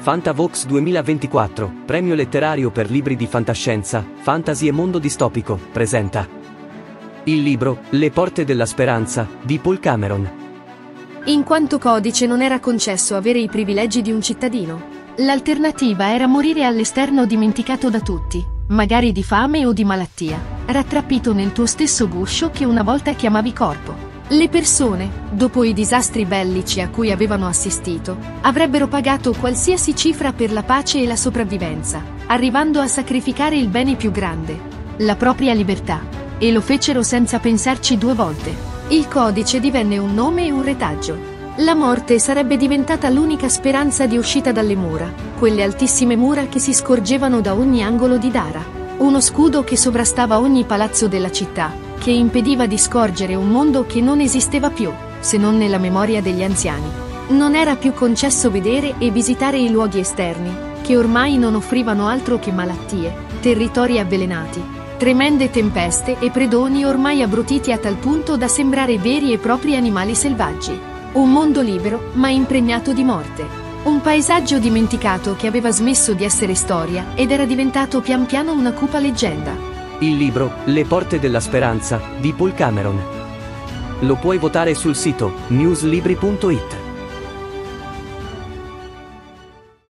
Fantavox 2024, premio letterario per libri di fantascienza, fantasy e mondo distopico, presenta il libro Le porte della speranza, di Paul Cameron. In quanto codice non era concesso avere i privilegi di un cittadino. L'alternativa era morire all'esterno dimenticato da tutti, magari di fame o di malattia, rattrappito nel tuo stesso guscio che una volta chiamavi corpo. Le persone, dopo i disastri bellici a cui avevano assistito, avrebbero pagato qualsiasi cifra per la pace e la sopravvivenza, arrivando a sacrificare il bene più grande, la propria libertà, e lo fecero senza pensarci due volte. Il codice divenne un nome e un retaggio. La morte sarebbe diventata l'unica speranza di uscita dalle mura, quelle altissime mura che si scorgevano da ogni angolo di Dara. Uno scudo che sovrastava ogni palazzo della città, che impediva di scorgere un mondo che non esisteva più, se non nella memoria degli anziani. Non era più concesso vedere e visitare i luoghi esterni, che ormai non offrivano altro che malattie, territori avvelenati, tremende tempeste e predoni ormai abbrutiti a tal punto da sembrare veri e propri animali selvaggi. Un mondo libero, ma impregnato di morte. Un paesaggio dimenticato che aveva smesso di essere storia ed era diventato pian piano una cupa leggenda. Il libro Le porte della speranza, di Paul Cameron. Lo puoi votare sul sito newslibri.it.